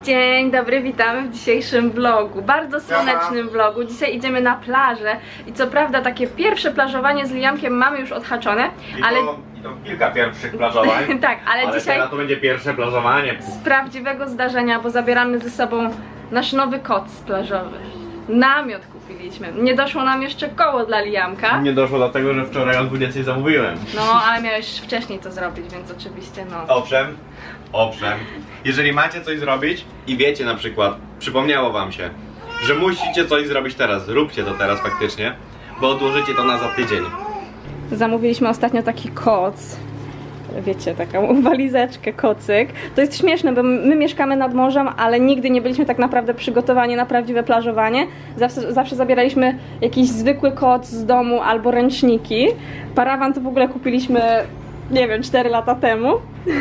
Dzień dobry, witamy w dzisiejszym vlogu, bardzo słonecznym vlogu. Dzisiaj idziemy na plażę i co prawda takie pierwsze plażowanie z Liamkiem mamy już odhaczone, ale... I to kilka pierwszych plażowań. Tak, ale dzisiaj teraz to będzie pierwsze plażowanie. z prawdziwego zdarzenia, bo zabieramy ze sobą nasz nowy koc plażowy. Namiot kupiliśmy. Nie doszło nam jeszcze koło dla Liamka. Nie doszło do tego, że wczoraj o 20 zamówiłem. No, ale miałeś wcześniej to zrobić, więc oczywiście no. Owszem. Jeżeli macie coś zrobić i wiecie na przykład, przypomniało wam się, że musicie coś zrobić teraz, zróbcie to teraz faktycznie, bo odłożycie to na za tydzień. Zamówiliśmy ostatnio taki koc. Wiecie, taką walizeczkę, kocyk. To jest śmieszne, bo my mieszkamy nad morzem, ale nigdy nie byliśmy tak naprawdę przygotowani na prawdziwe plażowanie. Zawsze zabieraliśmy jakiś zwykły koc z domu albo ręczniki. Parawan to w ogóle kupiliśmy, nie wiem, 4 lata temu.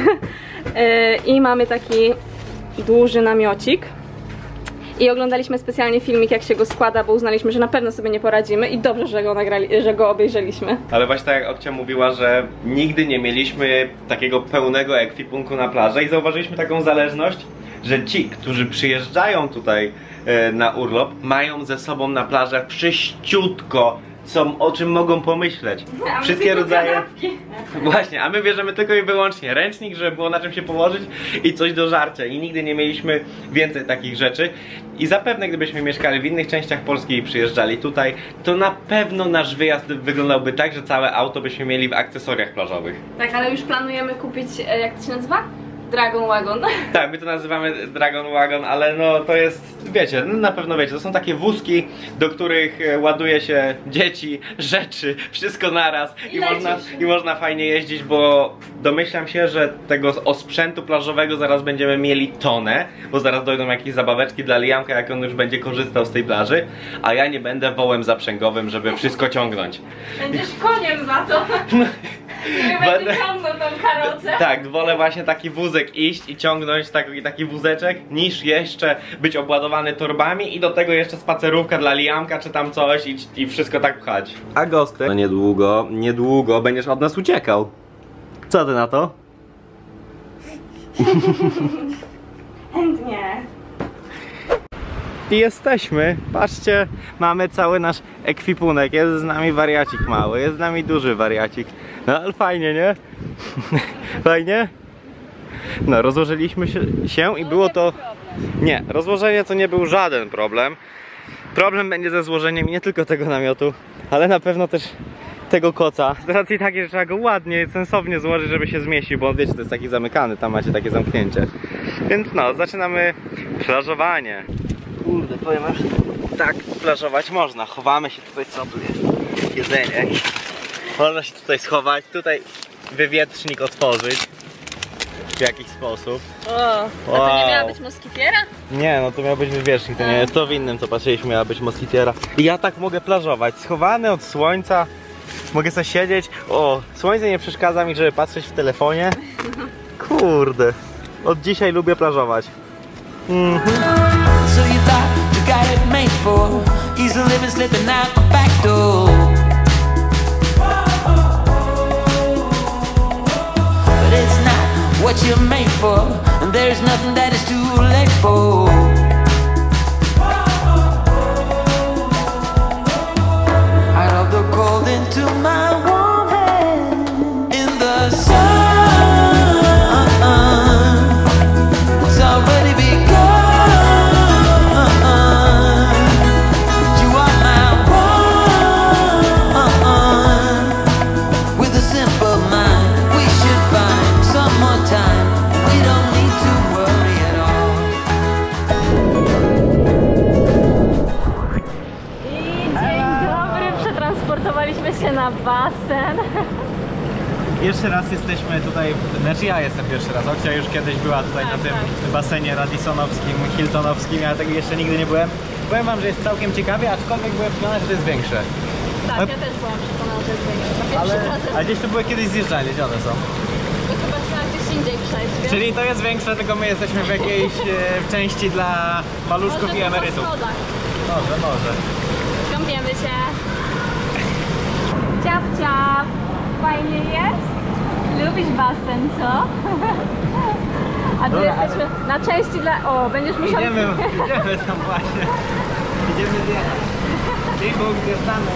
I mamy taki duży namiocik. I oglądaliśmy specjalnie filmik, jak się go składa, bo uznaliśmy, że na pewno sobie nie poradzimy i dobrze, że go obejrzeliśmy. Ale właśnie tak jak Okcia mówiła, że nigdy nie mieliśmy takiego pełnego ekwipunku na plażę i zauważyliśmy taką zależność, że ci, którzy przyjeżdżają tutaj na urlop, mają ze sobą na plażę wszyściutko, o czym mogą pomyśleć. Wszystkie rodzaje... Właśnie, a my bierzemy tylko i wyłącznie ręcznik, żeby było na czym się położyć i coś do żarcia. I nigdy nie mieliśmy więcej takich rzeczy. I zapewne gdybyśmy mieszkali w innych częściach Polski i przyjeżdżali tutaj, to na pewno nasz wyjazd wyglądałby tak, że całe auto byśmy mieli w akcesoriach plażowych. Tak, ale już planujemy kupić, jak to się nazywa? Dragon Wagon. Tak, my to nazywamy Dragon Wagon, ale no to jest, wiecie, no na pewno wiecie, to są takie wózki, do których ładuje się dzieci, rzeczy, wszystko naraz i można fajnie jeździć, bo domyślam się, że tego osprzętu plażowego zaraz będziemy mieli tonę, bo zaraz dojdą jakieś zabaweczki dla Liamka, jak on już będzie korzystał z tej plaży, a ja nie będę wołem zaprzęgowym, żeby wszystko ciągnąć. Będziesz koniem za to. Nie będę ciągnął tą karocę. Tak, wolę właśnie taki wózek iść i ciągnąć taki wózeczek, niż jeszcze być obładowany torbami i do tego jeszcze spacerówka dla Liamka czy tam coś i wszystko tak pchać. A Gostek, no niedługo będziesz od nas uciekał. Co ty na to? Chętnie. I jesteśmy, patrzcie, mamy cały nasz ekwipunek, jest z nami wariacik mały, jest z nami duży wariacik. No ale fajnie, nie? Fajnie? No, rozłożyliśmy się i było to... Nie, rozłożenie to nie był żaden problem. Problem będzie ze złożeniem nie tylko tego namiotu, ale na pewno też tego koca. Z racji takiej, że trzeba go ładnie, sensownie złożyć, żeby się zmieścił, bo wiecie, to jest taki zamykany, tam macie takie zamknięcie. Więc no, zaczynamy plażowanie. Kurde, powiem wam, że tak plażować można. Chowamy się tutaj, co tu jest? Jedzenie. Można się tutaj schować, tutaj wywietrznik otworzyć w jakiś sposób. A to nie miała być moskitiera? Nie, no to miał być wywietrznik, to nie jest to w innym, co patrzyliśmy, miała być moskitiera. I ja tak mogę plażować, schowany od słońca, mogę sobie siedzieć. O, słońce nie przeszkadza mi, żeby patrzeć w telefonie. Kurde, od dzisiaj lubię plażować. So you thought you got it made for easy living, slipping out the back door. But it's not what you're made for, and there's nothing that is too late for. Out of the cold into my warm hand in the sun. It's already begun. Się na basen. Jeszcze raz jesteśmy tutaj, znaczy ja jestem pierwszy raz, Okcia już kiedyś była tutaj na tym basenie radisonowskim, hiltonowskim, ja tego jeszcze nigdy nie byłem. Powiem wam, że jest całkiem ciekawie, aczkolwiek byłem przekonany, że to jest większe. Tak, ja też byłam przekonana, że jest większe. A gdzieś tu były kiedyś zjeżdżali, gdzie one są? To chyba trzeba gdzieś indziej przejść, wiesz? Czyli to jest większe, tylko my jesteśmy w jakiejś części dla maluszków i emerytów. Może. Kąpiemy się. Ciap, ciap. Fajnie jest? Lubisz basen, co? A tu Dobra, jesteśmy na części dla... O, będziesz musiał... Idziemy tam właśnie. Idziemy zjechać. Big zjeżdżamy.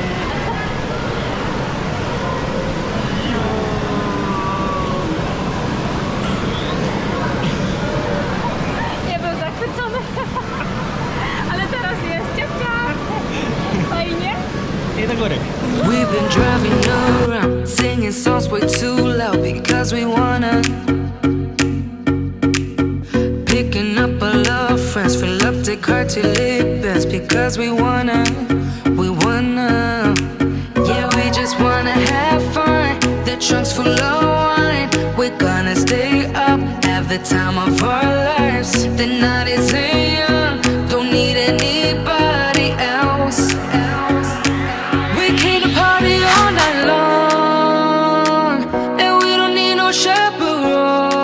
Nie był zachwycony. Ale teraz jest. Ciapcia. Fajnie. I do góry. We've been driving around, singing songs way too loud because we wanna. Picking up all our friends, fill up the car till it bends because we wanna. Yeah, we just wanna have fun. The trunk's full of wine. We're gonna stay up, have the time of our lives. The night is young, don't need anybody else. We came to party all night long, and we don't need no chaperone.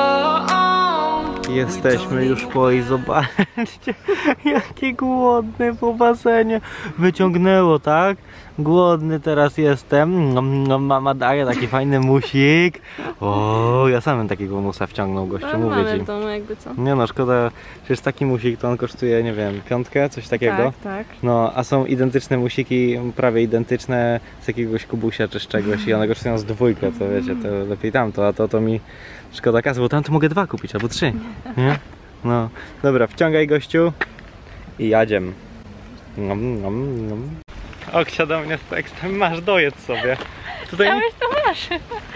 Jesteśmy już po i zobaczcie, jaki głodny po basenie. Wyciągnęło, tak? Głodny teraz jestem. Mama daje taki fajny musik. O, ja sam bym takiego musa wciągnął, gościu, mówię mamy ci. w domu jakby co. Nie no, szkoda, przecież taki musik to on kosztuje, nie wiem, 5, coś takiego. Tak, tak. No, a są identyczne musiki, prawie identyczne z jakiegoś Kubusia czy z czegoś i one kosztują z 2, to wiecie, to lepiej tamto, a to mi szkoda kasy, bo tam to mogę 2 kupić, albo 3, nie? No, dobra, wciągaj gościu i jadziem. Oksia do mnie z tekstem, masz, dojedz sobie. Tutaj, Chciałeś, to masz.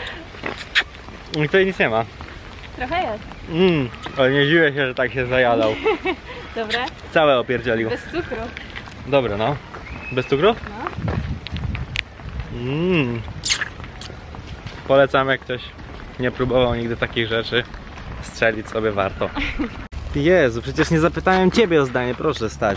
tutaj nic nie ma. Trochę jest. Ale nie dziwię się, że tak się zajadał. Dobre? Całe opierdzielił. Bez cukru. Dobre, no. Bez cukru? No. Polecam, jak ktoś nie próbował nigdy takich rzeczy, strzelić sobie warto. Jezu, przecież nie zapytałem ciebie o zdanie, proszę stać.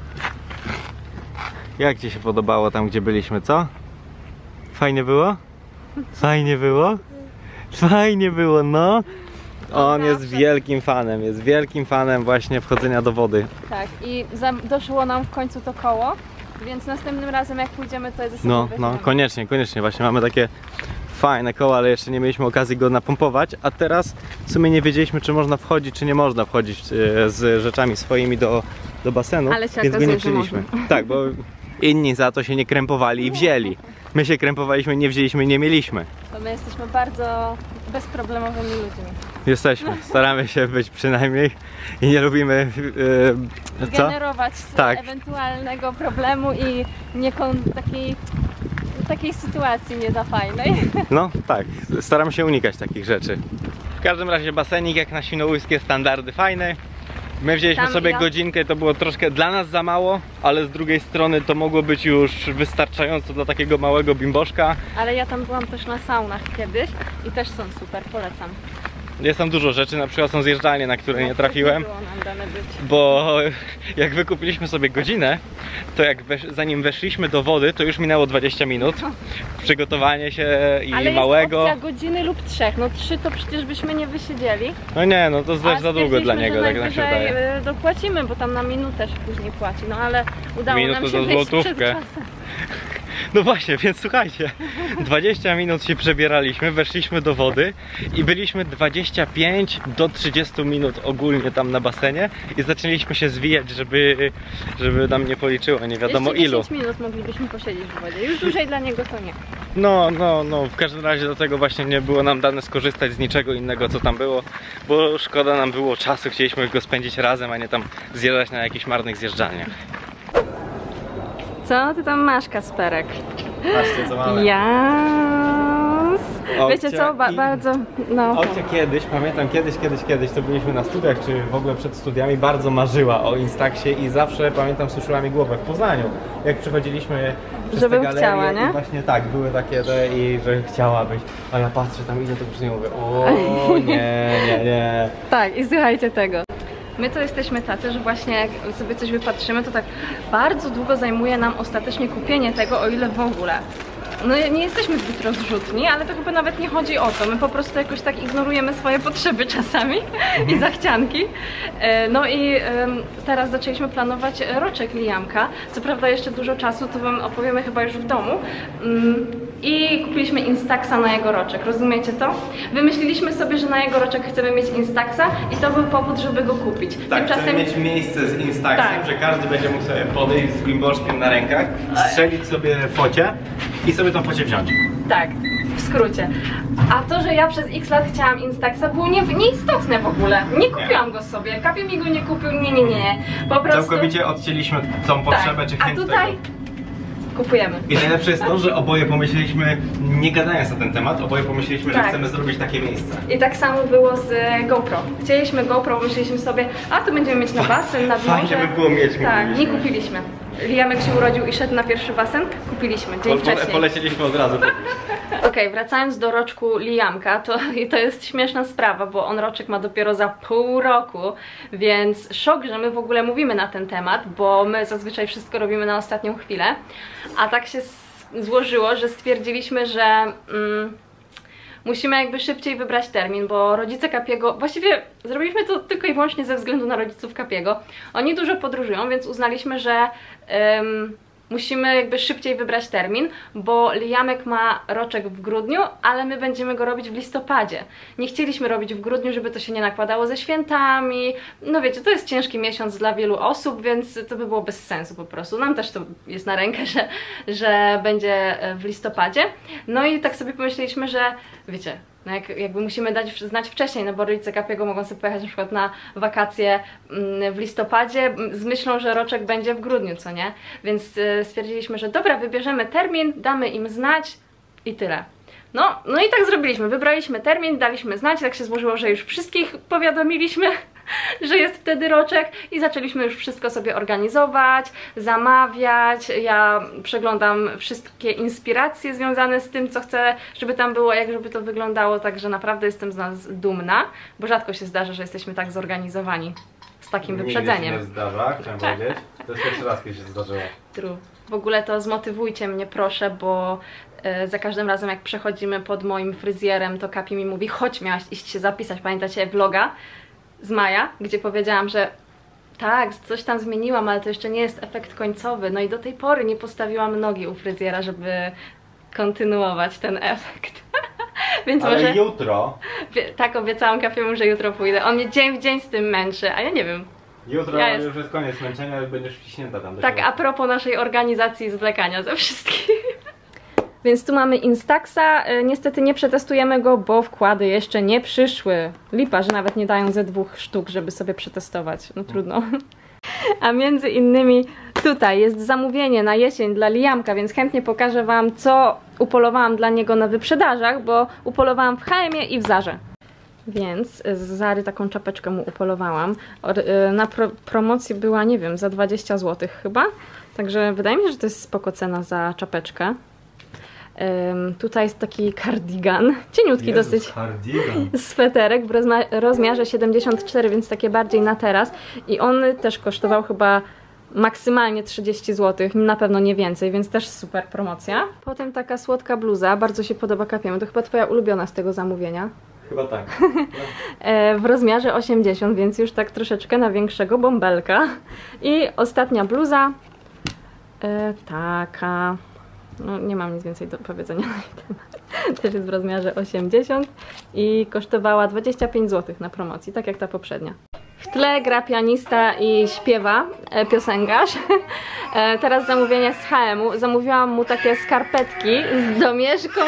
Jak ci się podobało tam, gdzie byliśmy, co? Fajnie było? Fajnie było? Fajnie było, no. On jest wielkim fanem właśnie wchodzenia do wody. Tak, i doszło nam w końcu to koło, więc następnym razem jak pójdziemy, to jest ze sobą No, weźmiemy. koniecznie, właśnie mamy takie fajne koło, ale jeszcze nie mieliśmy okazji go napompować, a teraz w sumie nie wiedzieliśmy, czy można wchodzić, czy nie można wchodzić z rzeczami swoimi do basenu, Ale się więc go nie okazuje, że wzięliśmy. można. Tak, bo inni za to się nie krępowali i wzięli. My się krępowaliśmy, nie wzięliśmy, nie mieliśmy. To my jesteśmy bardzo bezproblemowymi ludźmi. Jesteśmy, staramy się być przynajmniej i nie lubimy co? Generować Tak. ewentualnego problemu i takiej sytuacji nie za fajnej. No tak, staramy się unikać takich rzeczy. W każdym razie basenik jak na świnoujskie standardy fajny. My wzięliśmy Tam sobie ja- godzinkę, to było troszkę dla nas za mało, ale z drugiej strony to mogło być już wystarczająco dla takiego małego bimboszka. Ale ja tam byłam też na saunach kiedyś i też są super, polecam. Jest tam dużo rzeczy, na przykład są zjeżdżalnie, na które nie trafiłem. Nie było nam dane być. Bo jak wykupiliśmy sobie godzinę, to jak zanim weszliśmy do wody, to już minęło 20 minut. Przygotowanie się i Ale małego. jest opcja godziny lub 3. No 3 to przecież byśmy nie wysiedzieli. No nie, no to A też za długo dla stwierdziliśmy, niego, że tak nam się najwyżej, wydaje. dopłacimy, bo tam na minutę się później płaci. No ale udało Minutę nam za się wyjść przed złotówkę. czasem. No właśnie, więc słuchajcie, 20 minut się przebieraliśmy, weszliśmy do wody i byliśmy 25 do 30 minut ogólnie tam na basenie i zaczęliśmy się zwijać, żeby nam nie policzyło, nie wiadomo Jeszcze ilu. 10 minut moglibyśmy posiedzieć w wodzie. Już dłużej dla niego to nie. No, w każdym razie do tego właśnie nie było nam dane skorzystać z niczego innego, co tam było, bo szkoda nam było czasu, chcieliśmy go spędzić razem, a nie tam zjeżdżać na jakichś marnych zjeżdżalniach. Co ty tam masz, Kasperek? Patrzcie, co mamy. Jas. Wiecie co, Okcia i- bardzo, no. Okcia kiedyś, pamiętam kiedyś, to byliśmy na studiach, czy w ogóle przed studiami, bardzo marzyła o Instaxie i zawsze, pamiętam, suszyła mi głowę w Poznaniu, jak przychodziliśmy przez Żebym te galerie chciała, nie? i właśnie tak, były takie i że chciałabyś, a ja patrzę tam, idę, to po prostu nie mówię, o nie. Tak, i słuchajcie tego. My to jesteśmy tacy, że właśnie jak sobie coś wypatrzymy, to tak bardzo długo zajmuje nam ostatecznie kupienie tego, o ile w ogóle. no nie jesteśmy zbyt rozrzutni, ale to chyba nawet nie chodzi o to. My po prostu jakoś tak ignorujemy swoje potrzeby czasami i zachcianki. No i teraz zaczęliśmy planować roczek Liamka. Co prawda jeszcze dużo czasu, to wam opowiemy chyba już w domu. I kupiliśmy Instaxa na jego roczek, rozumiecie to? Wymyśliliśmy sobie, że na jego roczek chcemy mieć Instaxa i to był powód, żeby go kupić. Tak, chcemy mieć miejsce z Instaxem, tak, że każdy będzie mógł sobie podejść z bimboszkiem na rękach, strzelić sobie focie i sobie tą focie wziąć. Tak, w skrócie. A to, że ja przez x lat chciałam Instaxa, było nieistotne w ogóle. Nie kupiłam go sobie, Kapi mi go nie kupił, nie. Po prostu... Całkowicie odcięliśmy tą potrzebę czy chęć a tutaj... tego. Kupujemy. I najlepsze jest to, że oboje pomyśleliśmy, nie gadając na ten temat, oboje pomyśleliśmy, że chcemy zrobić takie miejsce. I tak samo było z GoPro. Chcieliśmy GoPro, myśleliśmy sobie, a tu będziemy mieć na basen, nad morze. Fajnie by było mieć, tak, nie kupiliśmy. Liamek się urodził i szedł na pierwszy basen, kupiliśmy dzień wcześniej. Polecieliśmy od razu. Okej, wracając do roczku Liamka, to jest śmieszna sprawa, bo on roczek ma dopiero za pół roku, więc szok, że my w ogóle mówimy na ten temat, bo my zazwyczaj wszystko robimy na ostatnią chwilę, a tak się złożyło, że stwierdziliśmy, że musimy jakby szybciej wybrać termin, bo rodzice Kapiego, właściwie zrobiliśmy to tylko i wyłącznie ze względu na rodziców Kapiego. Oni dużo podróżują, więc uznaliśmy, że musimy jakby szybciej wybrać termin, bo Liamek ma roczek w grudniu, ale my będziemy go robić w listopadzie. Nie chcieliśmy robić w grudniu, żeby to się nie nakładało ze świętami. No wiecie, to jest ciężki miesiąc dla wielu osób, więc to by było bez sensu po prostu. Nam też to jest na rękę, że będzie w listopadzie. No i tak sobie pomyśleliśmy, że wiecie, no jakby musimy dać znać wcześniej, no bo rodzice Kapiego mogą sobie pojechać na przykład na wakacje w listopadzie z myślą, że roczek będzie w grudniu, co nie? Więc stwierdziliśmy, że dobra, wybierzemy termin, damy im znać i tyle. No i tak zrobiliśmy, wybraliśmy termin, daliśmy znać, tak się złożyło, że już wszystkich powiadomiliśmy, że jest wtedy roczek i zaczęliśmy już wszystko sobie organizować, zamawiać. Ja przeglądam wszystkie inspiracje związane z tym, co chcę, żeby tam było, jak żeby to wyglądało, także naprawdę jestem z nas dumna, bo rzadko się zdarza, że jesteśmy tak zorganizowani z takim wyprzedzeniem. Nigdy się nie zdarza, chciałem powiedzieć. To jest pierwszy raz, kiedy się zdarzyło. True. W ogóle to zmotywujcie mnie proszę, bo za każdym razem jak przechodzimy pod moim fryzjerem, to Kapi mi mówi, chodź, miałaś iść się zapisać, pamiętacie vloga z maja, gdzie powiedziałam, że tak, coś tam zmieniłam, ale to jeszcze nie jest efekt końcowy. No i do tej pory nie postawiłam nogi u fryzjera, żeby kontynuować ten efekt. Więc ale może jutro... Tak, obiecałam Kapiemu, że jutro pójdę. On mnie dzień w dzień z tym męczy, a ja nie wiem. Jutro już jest koniec męczenia, ale będziesz wciśnięta tam do Tak, a propos naszej organizacji i zwlekania ze wszystkim. Więc tu mamy Instaxa, niestety nie przetestujemy go, bo wkłady jeszcze nie przyszły. Lipa, że nawet nie dają ze 2 sztuk, żeby sobie przetestować. No trudno. A między innymi tutaj jest zamówienie na jesień dla Liamka, więc chętnie pokażę wam, co upolowałam dla niego na wyprzedażach, bo upolowałam w H&M-ie i w Zarze. Więc z Zary taką czapeczkę mu upolowałam. Na promocji była, nie wiem, za 20 zł chyba. Także wydaje mi się, że to jest spoko cena za czapeczkę. Tutaj jest taki kardigan, cieniutki dosyć, sweterek w rozmiarze 74, więc takie bardziej na teraz. I on też kosztował chyba maksymalnie 30 zł, na pewno nie więcej, więc też super promocja. Potem taka słodka bluza, bardzo się podoba Kapiemu, to chyba twoja ulubiona z tego zamówienia. Chyba tak. W rozmiarze 80, więc już tak troszeczkę na większego bąbelka. I ostatnia bluza, taka... No, nie mam nic więcej do powiedzenia na ten temat. Też jest w rozmiarze 80 i kosztowała 25 zł na promocji, tak jak ta poprzednia. W tle gra pianista i śpiewa piosenkarz. Teraz zamówienie z H&M-u. Zamówiłam mu takie skarpetki z domieszką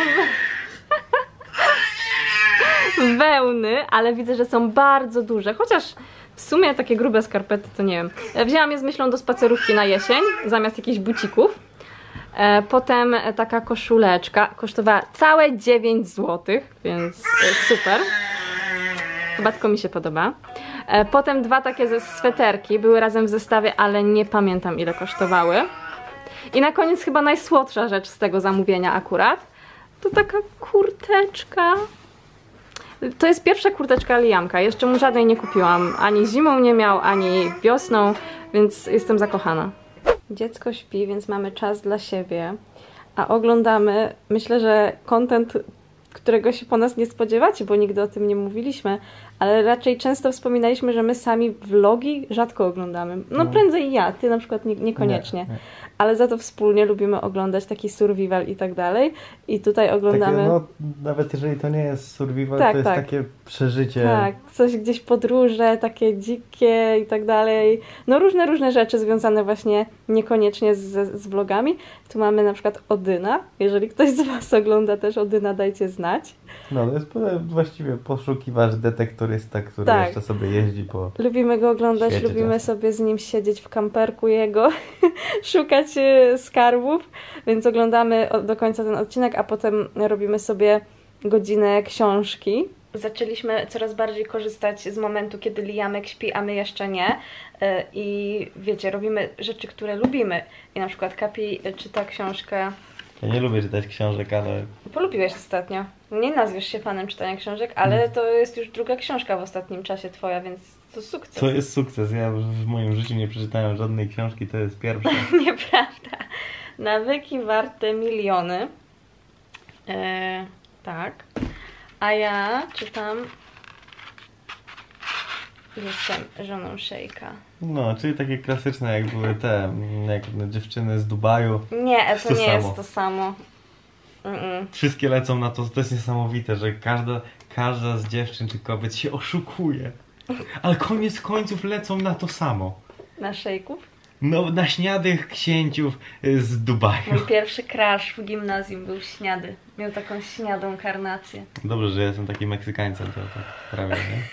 wełny, ale widzę, że są bardzo duże, chociaż w sumie takie grube skarpety to nie wiem. Wzięłam je z myślą do spacerówki na jesień, zamiast jakichś bucików. Potem taka koszuleczka, kosztowała całe 9 zł, więc super. Chyba tylko mi się podoba. Potem 2 takie sweterki, były razem w zestawie, ale nie pamiętam ile kosztowały. I na koniec chyba najsłodsza rzecz z tego zamówienia akurat. To taka kurteczka. To jest pierwsza kurteczka Liamka, jeszcze mu żadnej nie kupiłam. Ani zimą nie miał, ani wiosną, więc jestem zakochana. Dziecko śpi, więc mamy czas dla siebie. a oglądamy, myślę, że content, którego się po nas nie spodziewacie, bo nigdy o tym nie mówiliśmy, ale raczej często wspominaliśmy, że my sami vlogi rzadko oglądamy. No prędzej ja, ty na przykład niekoniecznie. Nie. Ale za to wspólnie lubimy oglądać taki survival i tak dalej. I tutaj oglądamy... Takie, no, nawet jeżeli to nie jest survival, to jest takie przeżycie. Tak, coś gdzieś podróże, takie dzikie i tak dalej. No różne rzeczy związane właśnie niekoniecznie z vlogami. Tu mamy na przykład Odyna. Jeżeli ktoś z was ogląda też Odyna, dajcie znać. No to jest właściwie poszukiwacz detektorysta, który jeszcze sobie jeździ po Lubimy go oglądać, lubimy sobie z nim siedzieć w kamperku jego, szukać skarbów, więc oglądamy do końca ten odcinek, a potem robimy sobie godzinę książki. Zaczęliśmy coraz bardziej korzystać z momentu, kiedy Liamek śpi, a my jeszcze nie. I wiecie, robimy rzeczy, które lubimy. I na przykład Kapi czyta książkę. Ja nie lubię czytać książek, ale... Polubiłeś ostatnio. Nie nazwiesz się fanem czytania książek, ale to jest już druga książka w ostatnim czasie twoja, więc to sukces. To jest sukces. Ja w moim życiu nie przeczytałem żadnej książki, to jest pierwsza. Nieprawda. Nawyki warte miliony. Tak. A ja czytam... Jestem żoną szejka. No, czyli takie klasyczne, jak były te jak dziewczyny z Dubaju. Nie, to nie jest to samo. Wszystkie lecą na to, to jest niesamowite, że każda z dziewczyn czy kobiet się oszukuje. Ale koniec końców lecą na to samo. Na szejków? No, na śniadych księciów z Dubaju. Mój pierwszy crush w gimnazjum był śniady. Miał taką śniadą karnację. Dobrze, że jestem takim Meksykańcem, to tak prawie, nie?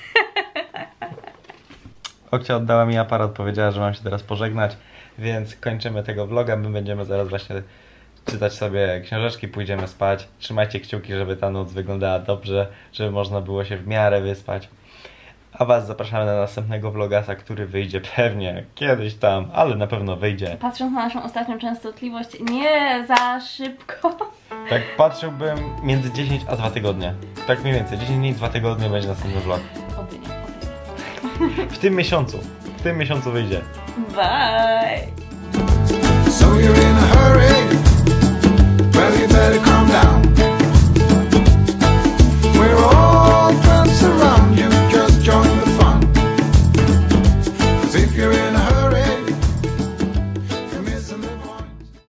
Okcia oddała mi aparat, powiedziała, że mam się teraz pożegnać, więc kończymy tego vloga. My będziemy zaraz właśnie czytać sobie książeczki, pójdziemy spać. Trzymajcie kciuki, żeby ta noc wyglądała dobrze, żeby można było się w miarę wyspać. A was zapraszamy na następnego vlogasa, który wyjdzie pewnie kiedyś tam, ale na pewno wyjdzie. Patrząc na naszą ostatnią częstotliwość, nie za szybko. Tak patrzyłbym między 10 a 2 tygodnie. Tak mniej więcej, 10 dni, 2 tygodnie będzie następny vlog. Oby nie. W tym miesiącu wyjdzie. Bye! So you're in a hurry.